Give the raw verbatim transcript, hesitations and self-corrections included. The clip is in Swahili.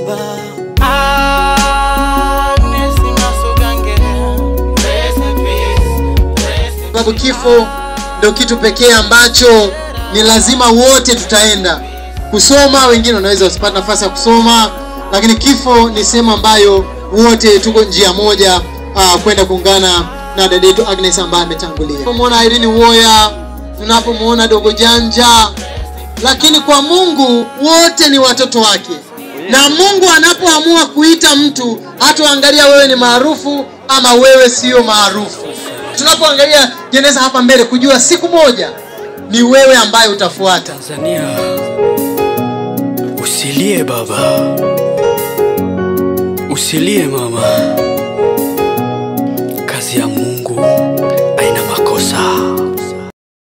baba. Sababu kifo ndio kitu pekee ambacho ni lazima wote tutaenda kusoma. Wengine wanaweza wasipate nafasi ya kusoma, lakini kifo ni sehemu ambayo wote tuko njia moja uh, kwenda kuungana na dada yetu Agnes ambaye ametangulia. Tunapomuona Irene Uwoya, tunapomuona Dogo Janja, lakini kwa Mungu wote ni watoto wake. Na Mungu anapoamua kuita mtu, hataangalia wewe ni maarufu ama wewe sio maarufu. Tunapoangalia jeneza hapa mbele, kujua siku moja ni wewe ambaye utafuata. Tanzania, usilie baba, usilie mama. Kazi ya Mungu haina makosa.